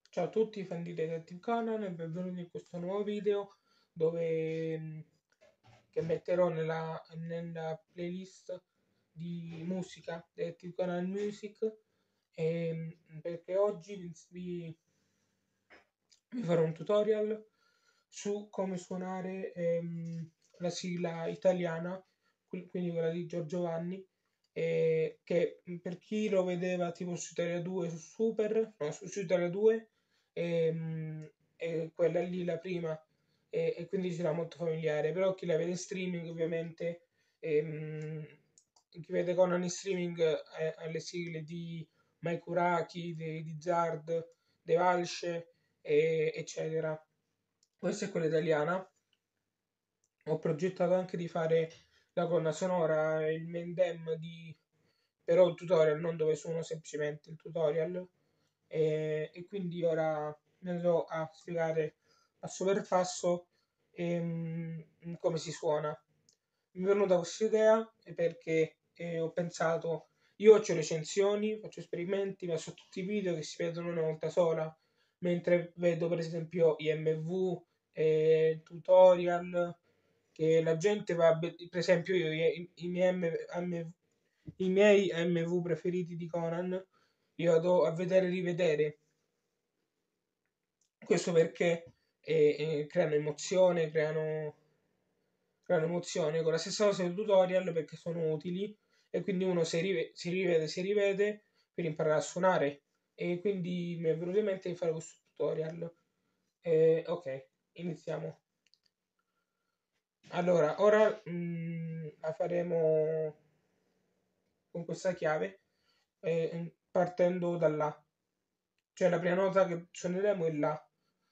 Ciao a tutti fan di Detective Conan e benvenuti in questo nuovo video che metterò nella playlist di musica Detective Conan Music perché oggi vi farò un tutorial su come suonare la sigla italiana, quindi quella di Giorgio Vanni, che per chi lo vedeva tipo su Italia 2 su Super, no, su Italia 2, quella lì la prima, e quindi c'era molto familiare, però chi la vede in streaming ovviamente, chi vede Conan in streaming ha le sigle di Mike Uraki, di Zard, De Valsce, eccetera. Questa è quella italiana. Ho progettato anche di fare la colonna sonora, il main dem però il tutorial, non dove suono semplicemente il tutorial. E quindi ora mi andrò a spiegare passo per passo come si suona. Mi è venuta questa idea perché ho pensato, io faccio recensioni, faccio esperimenti, ma su tutti i video che si vedono una volta sola, mentre vedo per esempio IMV, tutorial, che la gente per esempio io i miei MV preferiti di Conan, io vado a vedere e rivedere, questo perché creano emozione con la stessa cosa del tutorial perché sono utili e quindi uno si rivede per imparare a suonare e quindi mi è venuto in mente di fare questo tutorial. Ok, iniziamo. Allora, ora la faremo con questa chiave partendo da là, cioè la prima nota che suoneremo è la.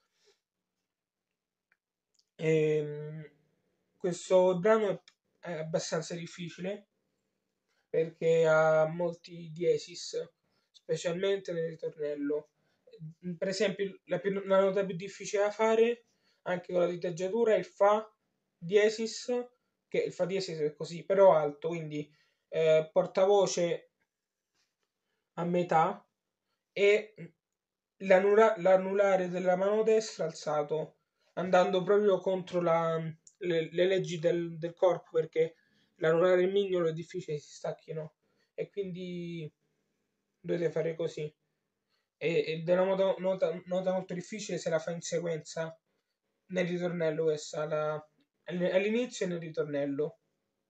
Questo brano è abbastanza difficile perché ha molti diesis, specialmente nel ritornello. Per esempio, la nota più difficile da fare, anche con la diteggiatura, è il Fa diesis, che il Fa diesis è così, però alto, quindi portavoce a metà e l'anulare della mano destra alzato, andando proprio contro le leggi del corpo, perché l'anulare e il mignolo è difficile che si stacchino e quindi dovete fare così. Ed è una nota molto difficile se la fa in sequenza nel ritornello questa, all'inizio e nel ritornello.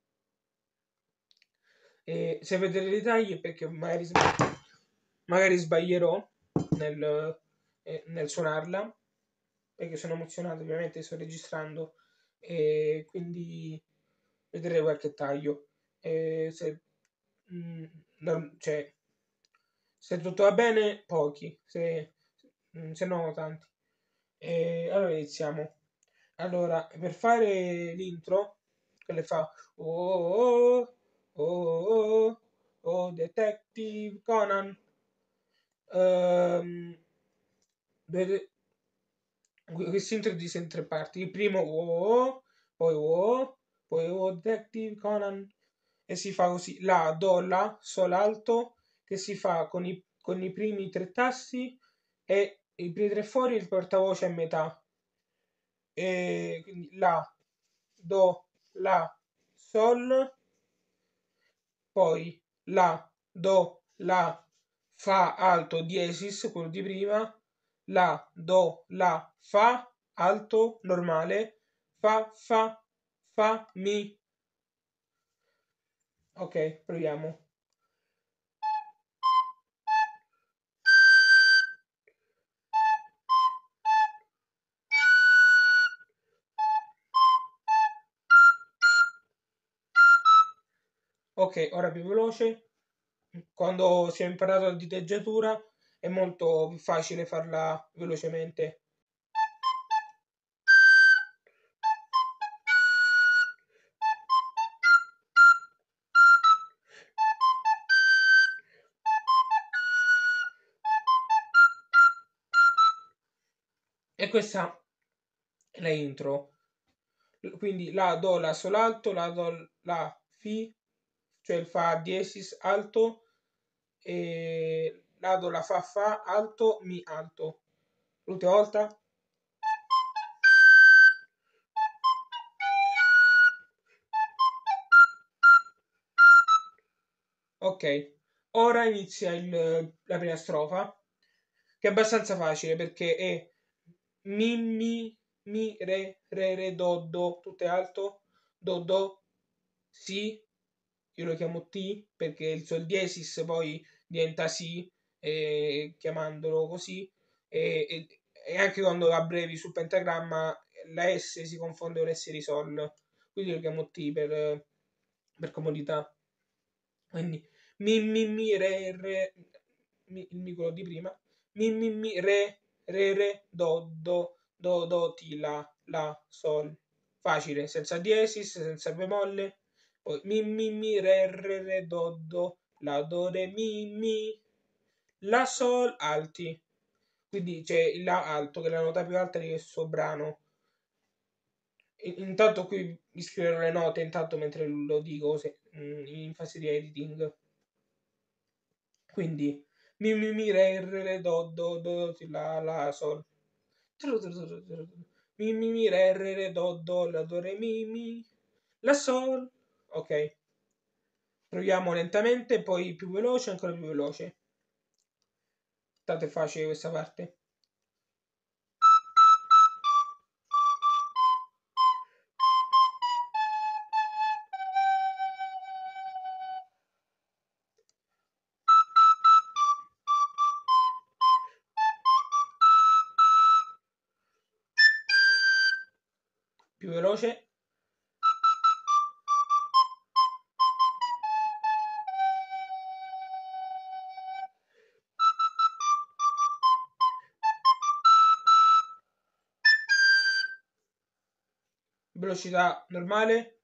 E se vedete i tagli perché magari sbaglierò nel suonarla, perché sono emozionato, ovviamente sto registrando e quindi vedrete qualche taglio. Se, mm, cioè, se tutto va bene, pochi, se no tanti. Allora iniziamo. Allora, per fare l'intro, che le fa oh, oh, oh, oh, Detective Conan, ehm, dovete- questo intro è diviso in tre parti. Il primo poi Detective Conan, e si fa così, la, do, la, sol, alto, che si fa con i primi tre tasti e i primi tre fuori il portavoce a metà. E quindi la, do, la, sol, poi la, do, la, fa alto diesis, quello di prima, la, do, la, fa alto normale, fa, mi. Ok, proviamo. Ok, ora più veloce. Quando si è imparato la diteggiatura è molto più facile farla velocemente. E questa è la intro. Quindi la, do, la, sol alto, la, do, la, fi, cioè il fa diesis alto, e la, do, la, fa alto, mi alto. L'ultima volta. Ok, ora inizia la prima strofa, che è abbastanza facile perché è mi, re, do, tutto è alto, do, si, io lo chiamo T perché il sol diesis poi diventa Si, chiamandolo così, e anche quando abbrevi sul pentagramma la S si confonde con S di Sol, quindi lo chiamo T per comodità. Quindi il mi quello di prima, re, do, ti, la, sol. Facile, senza diesis, senza bemolle. Poi re, la, do, re, la, sol, alti. Quindi c'è il la alto, che è la nota più alta di questo brano. Intanto qui mi scriverò le note, intanto mentre lo dico in fase di editing. Quindi re, do, ti, la, sol. Re, do, la, do, re, la, sol. Ok. Proviamo lentamente, poi più veloce, ancora più veloce. Tanto è facile questa parte. Più veloce. Velocità normale.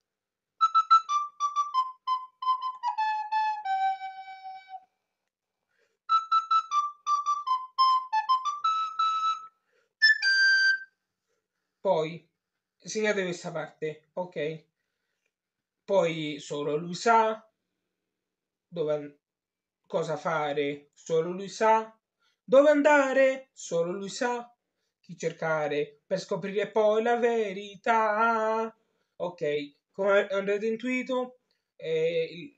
Poi segnate questa parte. Ok. Poi solo lui sa dove, cosa fare, solo lui sa dove andare, solo lui sa chi cercare per scoprire poi la verità. Ok, come avrete intuito, eh,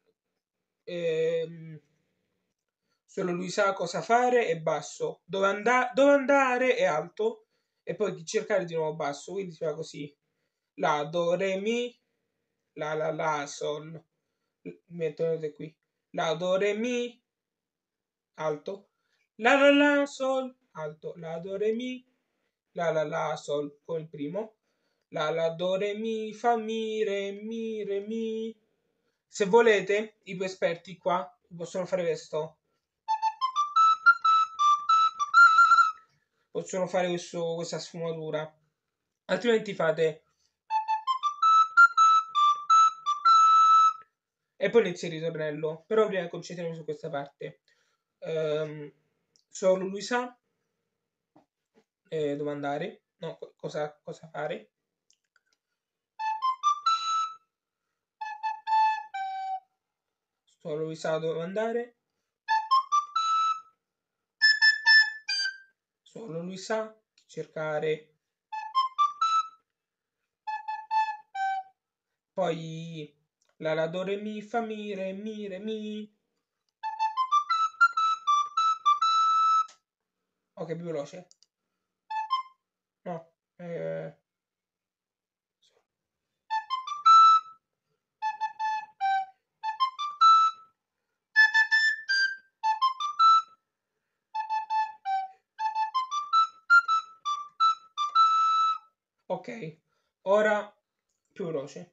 ehm, solo lui sa cosa fare è basso, dove andare è alto e poi chi cercare di nuovo basso, quindi si fa così. La, do, re, mi, la, sol. Metterete qui. La, do, re, mi, alto. La, sol, alto. La, do, re, mi, la, sol, con il primo. La, do, re, mi, fa, re, mi. Se volete, i due esperti qua possono fare questo. Possono fare questa sfumatura. Altrimenti fate. E poi inizia il ritornello. Però prima concentriamoci su questa parte. Ehm, solo lui sa dove andare, no, cosa fare. Solo lui sa dove andare, solo lui sa chi cercare. Poi la do re mi fa re mi. Ok, più veloce. No. Ok, ora più veloce.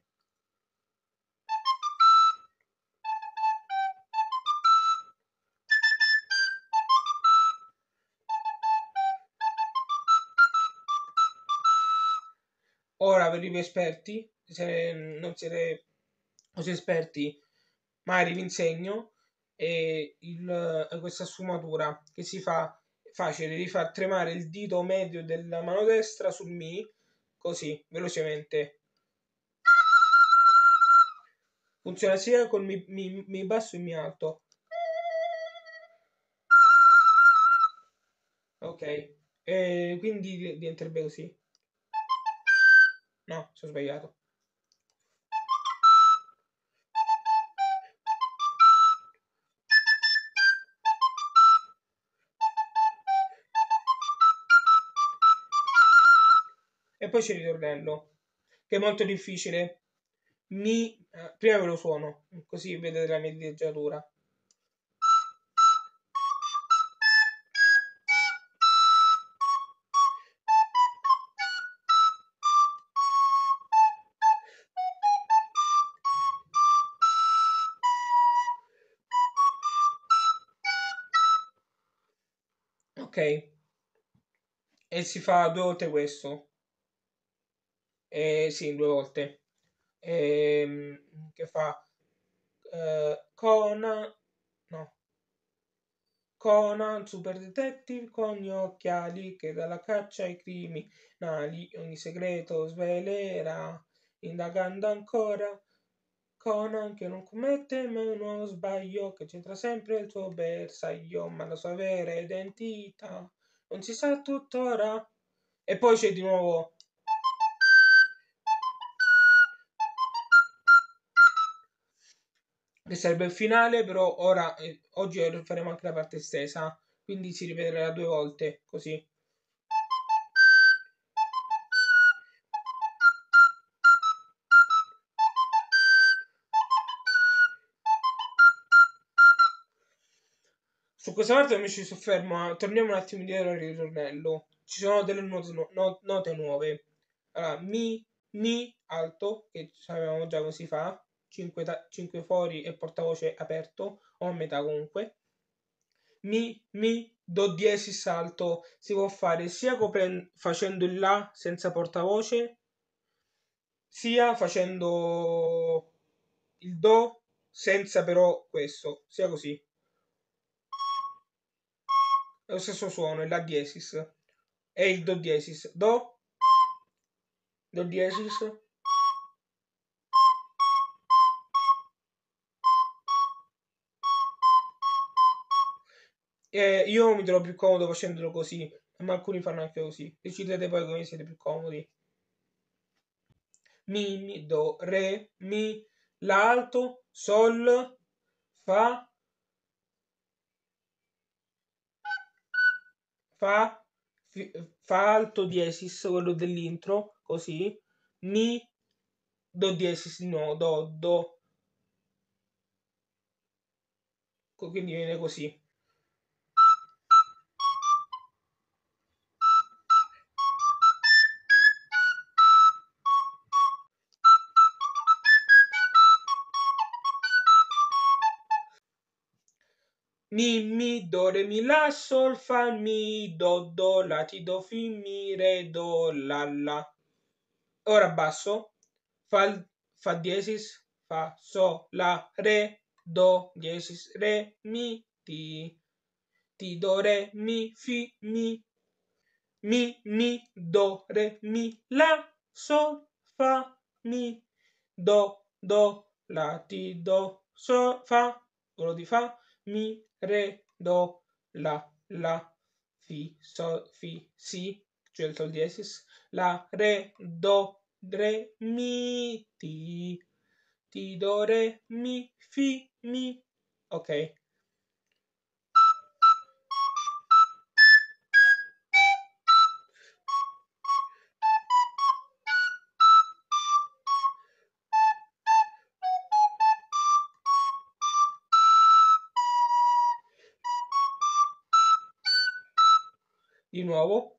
Ora per i più esperti, se non siete così esperti, magari vi insegno questa sfumatura che si fa facile, devi far tremare il dito medio della mano destra sul Mi, così, velocemente. Funziona sia col mi basso e Mi alto. Ok. Quindi diventerebbe così. No, sono sbagliato. E poi c'è il ritornello, che è molto difficile. Prima ve lo suono, così vedete la mia diteggiatura. Ok, e si fa 2 volte questo. Sì, 2 volte. Che fa Conan, no, Conan, Super Detective con gli occhiali che dalla caccia ai criminali ogni segreto svelerà, indagando ancora. Conan che non commette mai uno sbaglio, che c'entra sempre il suo bersaglio, ma la sua vera identità non si sa tuttora. E poi c'è di nuovo che sarebbe il finale, però ora oggi faremo anche la parte estesa, quindi si ripeterà 2 volte così. Su questa parte non mi ci soffermo, ma torniamo un attimo indietro al ritornello. Ci sono delle note nuove. Allora, mi alto, che sapevamo già come si fa, 5 fori e portavoce aperto, o a metà comunque. Do diesis alto si può fare sia facendo il La senza portavoce, sia facendo il Do senza però questo, sia così. È lo stesso suono, è La diesis. E il Do diesis. Do diesis. Io mi trovo più comodo facendolo così, ma alcuni fanno anche così. Decidete poi come siete più comodi. Do, re, mi, la alto, sol, fa, fa, fa alto diesis, quello dell'intro, così, mi, do diesis, no, do, quindi viene così. Do, re, mi, la, sol, fa, mi, do, la, ti, do, fi, mi, re, do, la. Ora basso, fa diesis, fa, so, la, re, do, diesis, re, ti, do, re, mi, fi, mi, do, re, mi, la, sol, fa, mi, do, la, ti, do, so, fa, quello di fa, mi, re, do, la, fi, sol, fi, si, cioè il sol diesis, la, re, do, re, mi, ti, do, re, mi, fi, mi. Ok, di nuovo.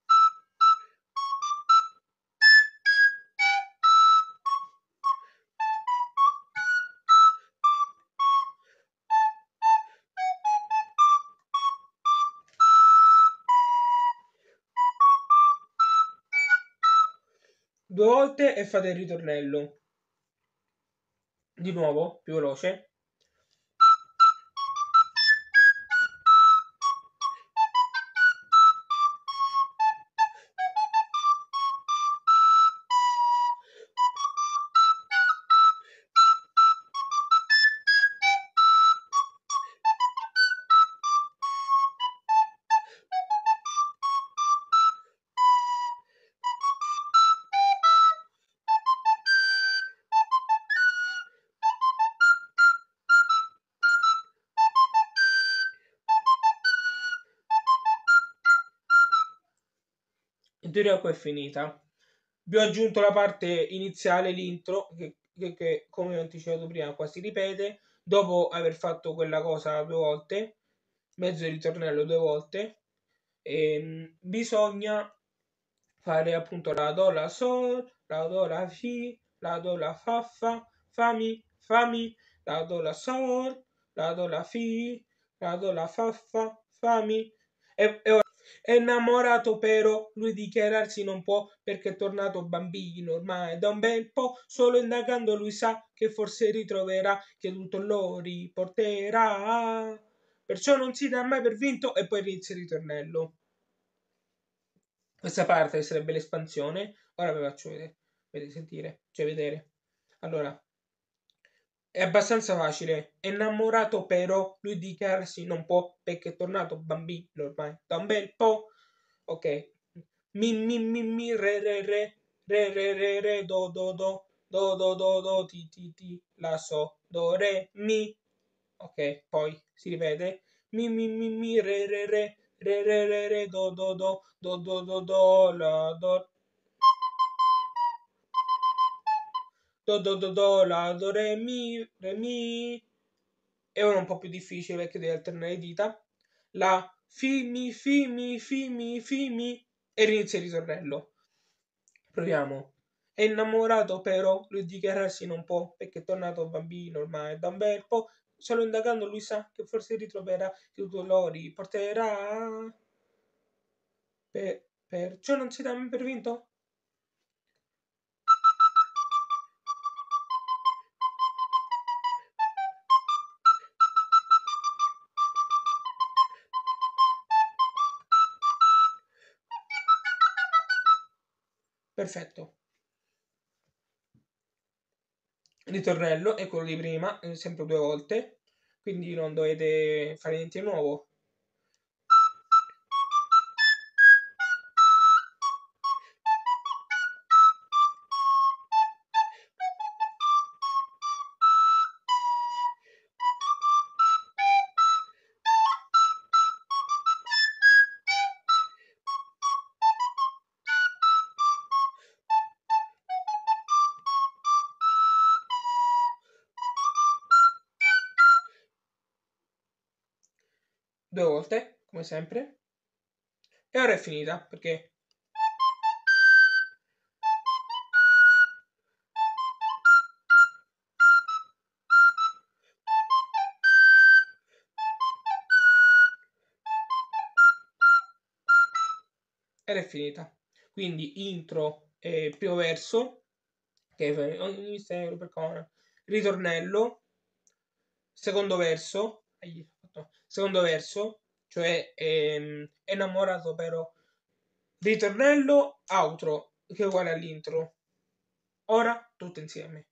Due volte e fate il ritornello. Di nuovo, più veloce. in teoria qua è finita. Vi ho aggiunto la parte iniziale, l'intro, che come ho anticipato prima qua si ripete, dopo aver fatto quella cosa 2 volte, mezzo ritornello 2 volte, bisogna fare appunto la do, la sol, la do, la fi, la do, la fa, fa, fa, mi, la do, la sol, la do, la fi, la do, la fa, mi. E è innamorato però, lui dichiararsi non può perché è tornato bambino ormai da un bel po', solo indagando lui sa che forse ritroverà, che tutto lo riporterà. Perciò non si dà mai per vinto e poi inizia il ritornello. Questa parte sarebbe l'espansione. Ora vi faccio vedere, vedere. Allora, è abbastanza facile. È innamorato però, lui dichiararsi non può perché è tornato bambino ormai da un bel po'. Ok. Mi, re, do, ti, la, so, do, re, mi. Ok, poi si ripete. Re, la, la, re, mi. È ora un po' più difficile perché devi alternare le dita. La, fi, mi, e inizia il ritornello. Proviamo. È innamorato però, lui dichiararsi non può, perché è tornato bambino ormai da un bel po'. Solo indagando lui sa che forse ritroverà, che tutto lo riporterà. Perciò non si dà mai per vinto? Perfetto. Il ritornello è quello di prima, sempre 2 volte, quindi non dovete fare niente di nuovo. Due volte, come sempre. E ora è finita, perché ed è finita. Quindi intro e primo verso, che è ogni mistero per Conan. Ritornello, secondo verso, secondo verso, cioè è innamorato però. Ritornello, outro, che è uguale all'intro. Ora tutto insieme.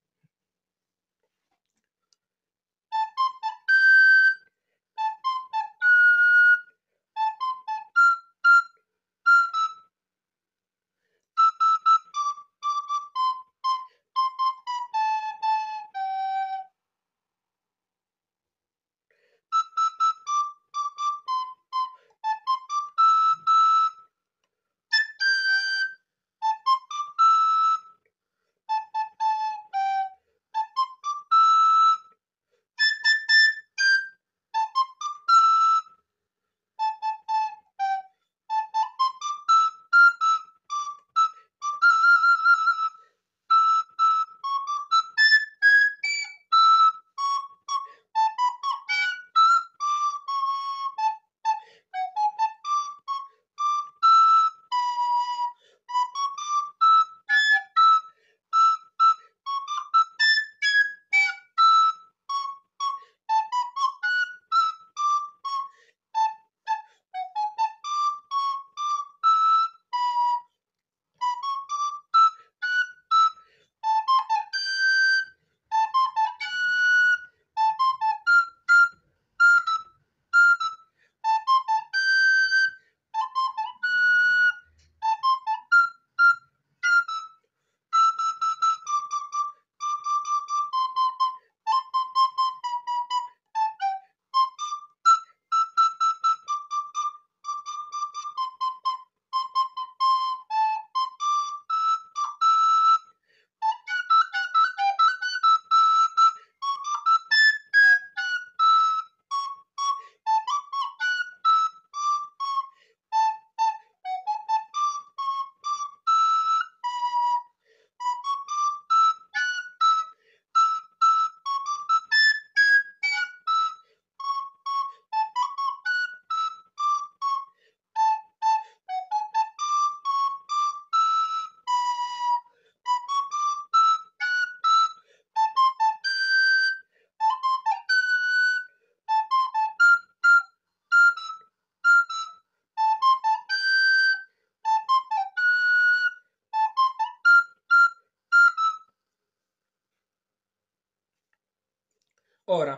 Ora,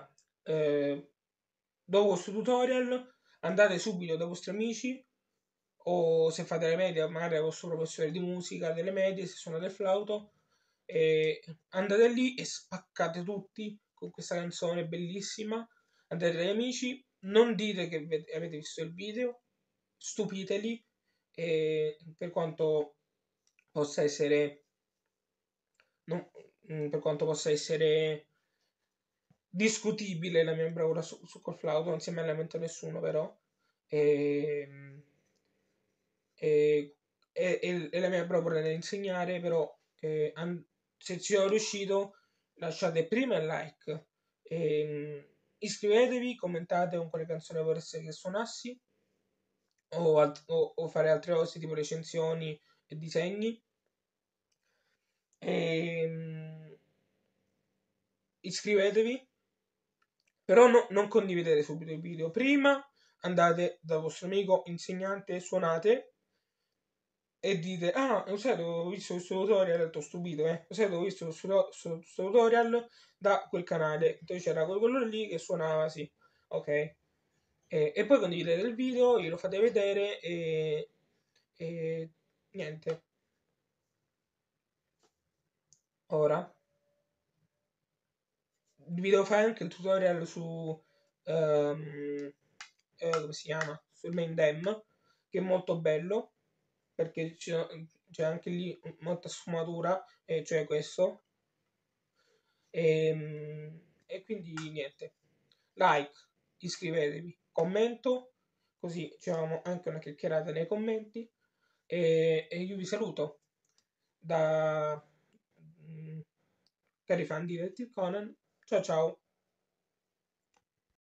dopo questo tutorial, andate subito dai vostri amici o se fate le medie, magari al vostro professore di musica delle medie, se suonate il flauto, andate lì e spaccate tutti con questa canzone bellissima. Andate dagli amici, non dite che avete visto il video, stupiteli, per quanto possa essere, non- per quanto possa essere discutibile la mia bravura col flauto, non si è mai lamentato nessuno però. E, e, e la mia bravura nell'insegnare, però se ci sono riuscito lasciate prima il like, iscrivetevi, commentate con quale canzone vorreste che suonassi o fare altre cose tipo recensioni e disegni. E, iscrivetevi, però non condividete subito il video. Prima andate dal vostro amico insegnante, suonate e dite: Ah, lo sai, ho visto questo tutorial, ho detto stupito, lo sai, ho visto questo tutorial da quel canale, dove c'era quello lì che suonava, sì, ok. E poi condividete il video, glielo fate vedere e niente. Ora vi devo fare anche il tutorial su come si chiama? Sul main dem, che è molto bello perché c'è anche lì molta sfumatura, cioè questo. E quindi niente, like, iscrivetevi, commento, così facciamo anche una chiacchierata nei commenti e io vi saluto da Cari fan di Detective Conan. Ciao ciao.